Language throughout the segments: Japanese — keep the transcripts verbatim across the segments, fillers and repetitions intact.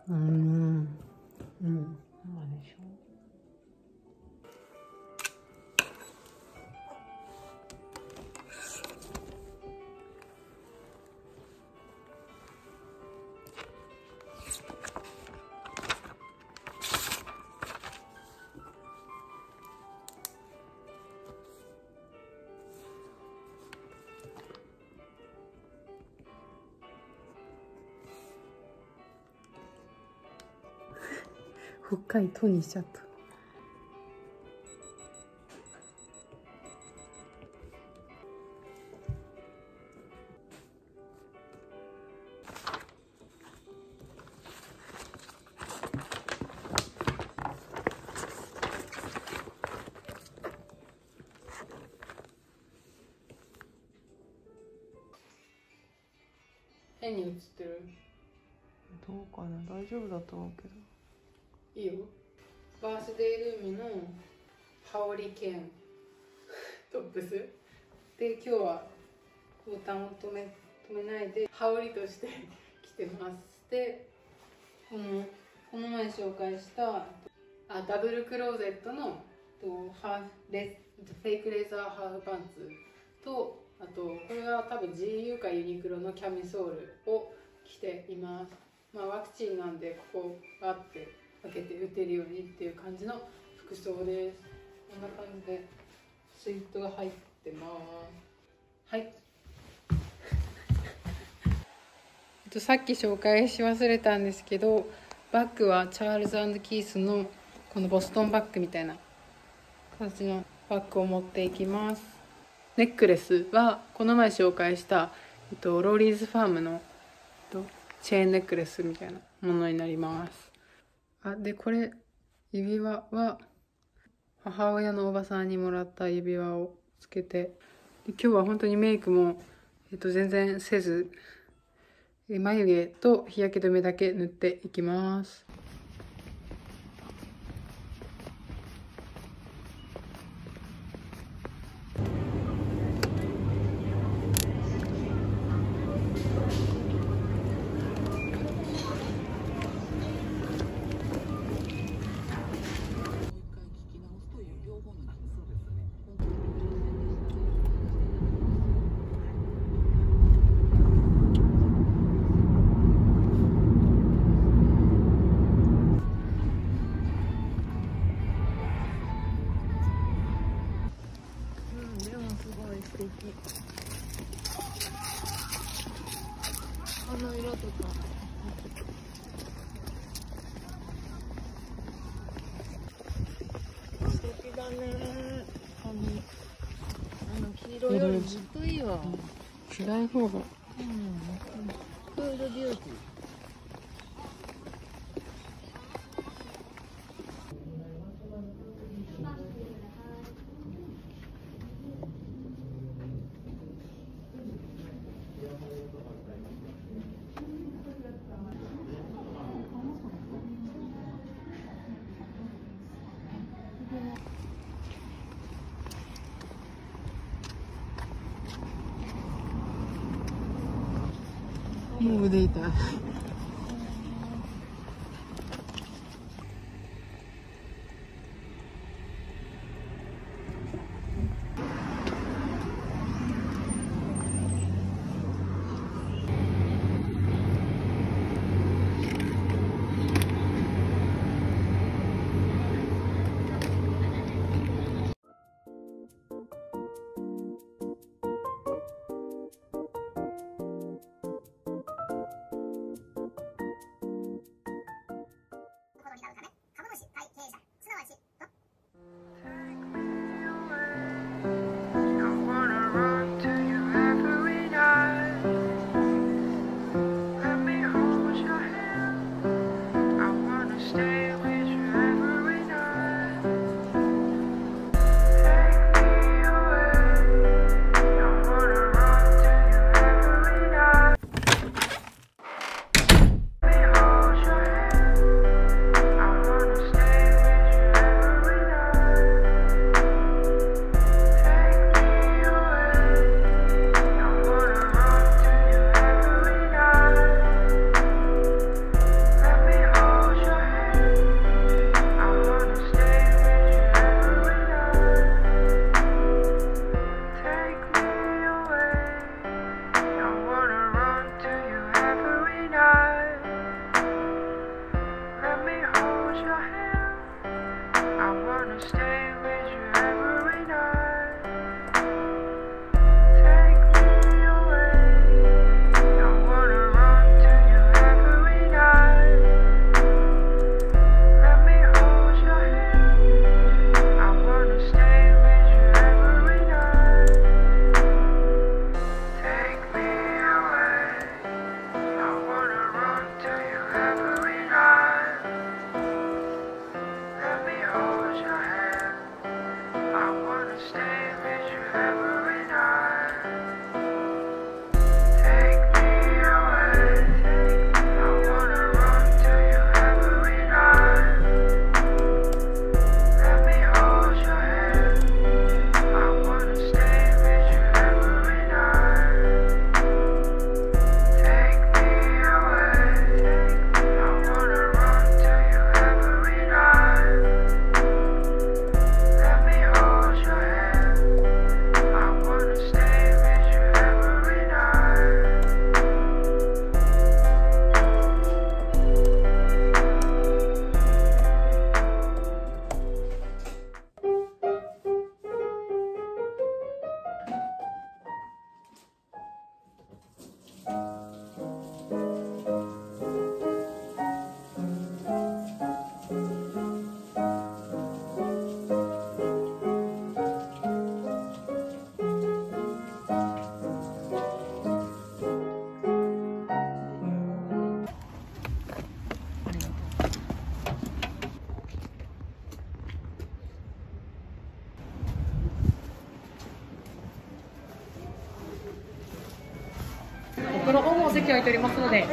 うん、うん、まあでしょ。深いとにしちゃった。変に映ってる。どうかな、大丈夫だと思うけど。いいよ。バースデールームの羽織兼トップスで、今日はボタンを止め止めないで羽織として着てます。で、このこの前紹介したあダブルクローゼットのハーレフェイクレザーハーフパンツと、あとこれは多分 ジーユー かユニクロのキャミソールを着ています。まあワクチンなんでここがあって開けて打てるようにっていう感じの服装です。こんな感じでスイートが入ってます。はい。さっき紹介し忘れたんですけど、バッグはチャールズ&キースのこのボストンバッグみたいな感じのバッグを持っていきます。ネックレスはこの前紹介した、えっと、ローリーズファームの、えっと、チェーンネックレスみたいなものになります。あ、でこれ指輪は母親のおばさんにもらった指輪をつけて、で今日は本当にメイクも、えっと、全然せず、眉毛と日焼け止めだけ塗っていきます。あの色とか素敵だね。あのあの黄色よりずっといいわ。暗い方が。うん。クールビューティー。もう腕痛い。 席空いておりますので。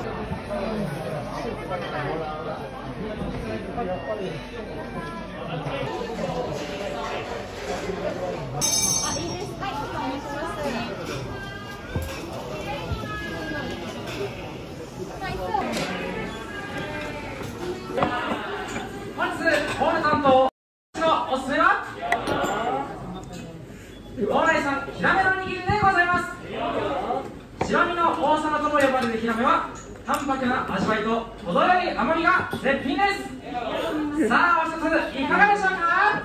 本日ホール担当のおすすめは蓬莱さんヒラメの握りでございます。白身の王様とも呼ばれるヒラメは淡白な味わいと程よい甘みが絶品です。さあお一ついかがでしょうか。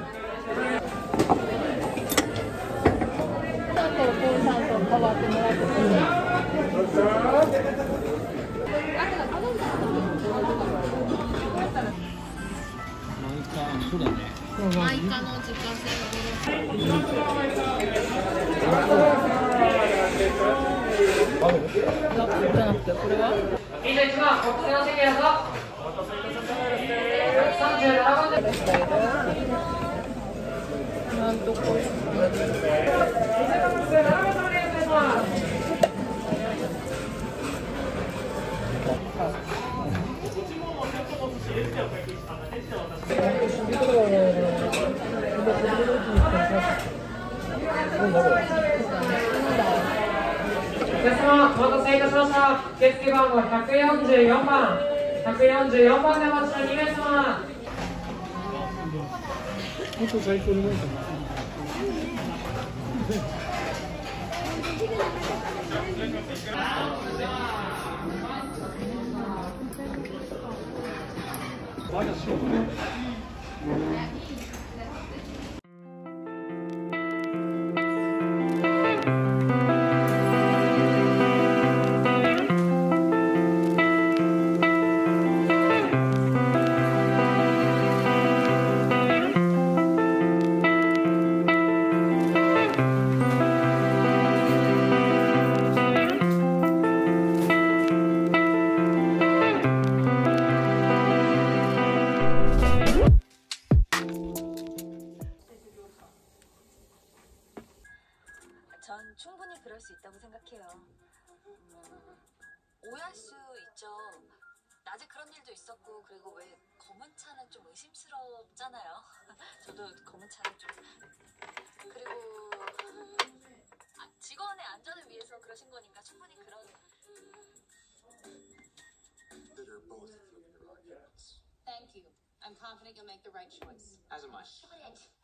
そうだね。 マイカの自家製の以上一番お付けの席へどうぞ。ひゃくさんじゅうななばんです。 なんとこお客様、お待たせいたしました。受付番号ひゃくよんじゅうよんばん、ひゃくよんじゅうよんばんでお待ちのにめいさま。 元最高になるかな。まだしよう。 전 충분히 그럴 수 있다고 생각해요. 음, 오해할 수 있죠. 낮에 그런 일도 있었고, 그리고 왜 검은 차는 좀 의심스럽잖아요. 저도 검은 차는 좀. 그리고 아, 직원의 안전을 위해서 그러신 거니까 충분히 그런. Thank you. I'm confident you'll make the right choice. As am I. 충분히